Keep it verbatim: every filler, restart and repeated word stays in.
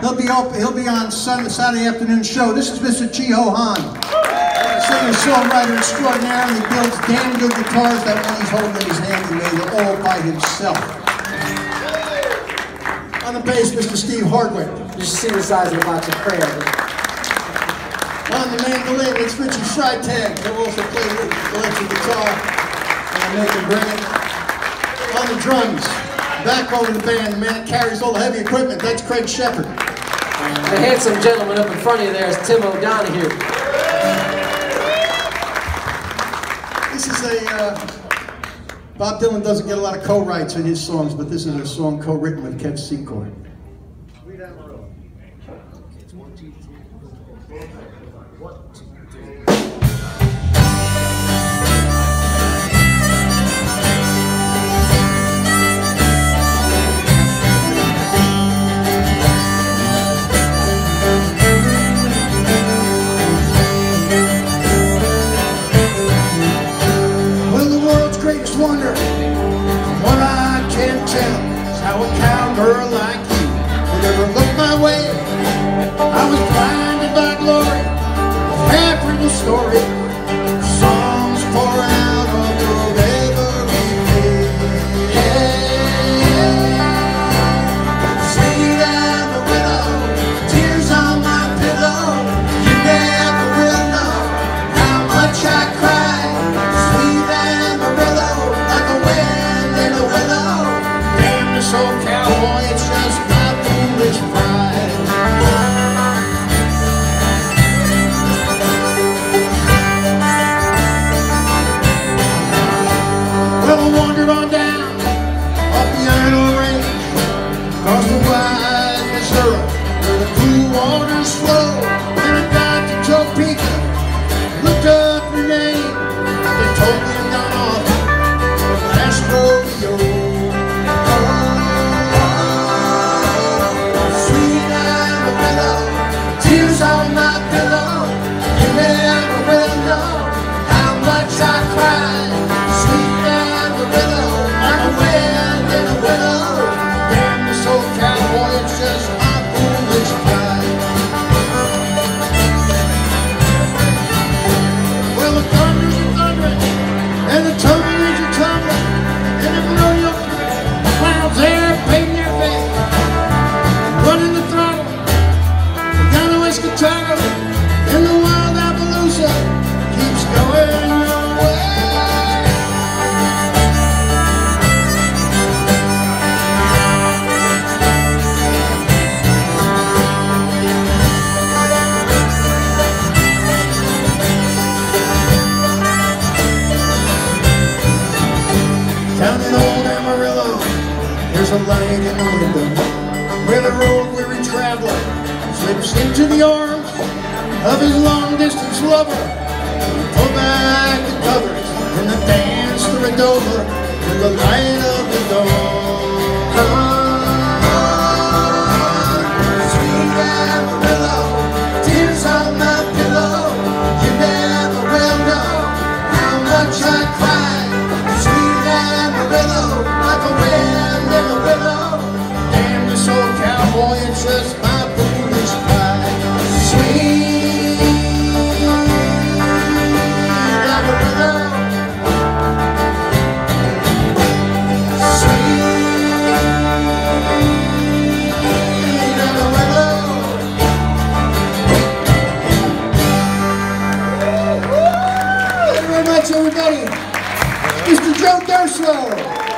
He'll be open, he'll be on Sunday, Saturday afternoon show. This is Mister Chihoe Hahn, singer-songwriter extraordinaire. He builds damn good guitars. That one he's holding in his hand, he made it all by himself. On the bass, Mister Steve Hardwick. You should see the size of the box of prayer. On the mandolin, it's Richie Freitag. He'll also play the electric guitar and make him bring it. On the drums, backbone of the band, the man that carries all the heavy equipment, that's Craig Shepard. The handsome gentleman up in front of you there is Tim O'Donohue. This is a, uh, Bob Dylan doesn't get a lot of co-writes in his songs, but this is a song co-written with Kev Secor. Sweet Amarillo. It's one, two, three. One, two, three. Greatest wonder, what I can tell, is how a cowgirl like you would ever look my way. I was blinded by glory, half read the story, songs pour out of whatever we made. Hey, sweet Amarillo, tears on my pillow, you never will know how much I cried. Sweet Amarillo, so cowboy, it's just my foolish pride. Well, I wandered on down off the Iron Range, across the wide Missouri, where the cool waters flow. And I got to Topeka, looked up your name. They told me I'm gone off the last rodeo. Tears on my pillow, you never will know how much I cried. Sweet Amarillo, like a wind in a willow. Damn this old cowboy, it's just my foolish pride. Well, the thunders are thundering, and the tumblers are tumbling, and the rodeo clouds there painting their face, running the throttle. Guitar, and the wild Appaloosa keeps going your way. Down in old Amarillo, there's a light in the window where the road-weary traveler slips into the arms of his long-distance lover. Pull back the covers and the dance to it over in the light of the dawn. Sweet Amarillo, tears on my pillow, you never will know how much I cried. Sweet Amarillo, like a wind in a willow. Damn this old cowboy, it's just my foolish pride. Sweet Amarillo, sweet Amarillo. Thank you very much, everybody. Mister Joe Durso.